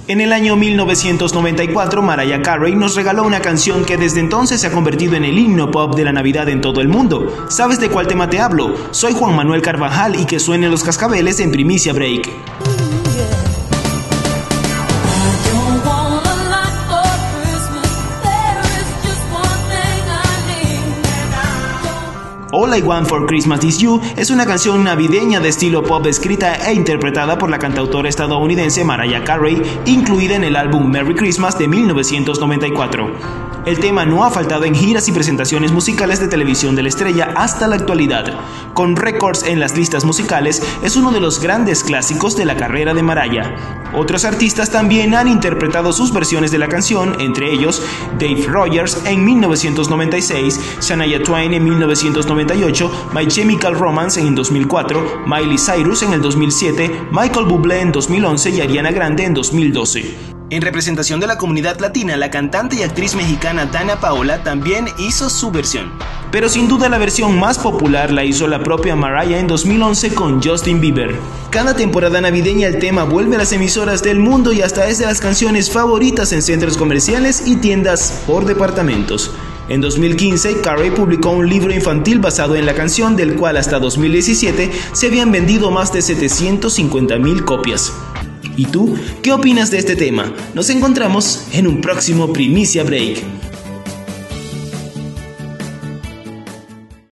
En el año 1994, Mariah Carey nos regaló una canción que desde entonces se ha convertido en el himno pop de la Navidad en todo el mundo. ¿Sabes de cuál tema te hablo? Soy Juan Manuel Carvajal y que suenen los cascabeles en Primicia Break. All I Want for Christmas Is You es una canción navideña de estilo pop escrita e interpretada por la cantautora estadounidense Mariah Carey, incluida en el álbum Merry Christmas de 1994. El tema no ha faltado en giras y presentaciones musicales de televisión de la estrella hasta la actualidad. Con récords en las listas musicales, es uno de los grandes clásicos de la carrera de Mariah. Otros artistas también han interpretado sus versiones de la canción, entre ellos Dave Rogers en 1996, Shania Twain en 1998, My Chemical Romance en 2004, Miley Cyrus en el 2007, Michael Bublé en 2011 y Ariana Grande en 2012. En representación de la comunidad latina, la cantante y actriz mexicana Dana Paola también hizo su versión. Pero sin duda la versión más popular la hizo la propia Mariah en 2011 con Justin Bieber. Cada temporada navideña el tema vuelve a las emisoras del mundo y hasta es de las canciones favoritas en centros comerciales y tiendas por departamentos. En 2015, Carey publicó un libro infantil basado en la canción, del cual hasta 2017 se habían vendido más de 750,000 copias. ¿Y tú? ¿Qué opinas de este tema? Nos encontramos en un próximo Primicia Break.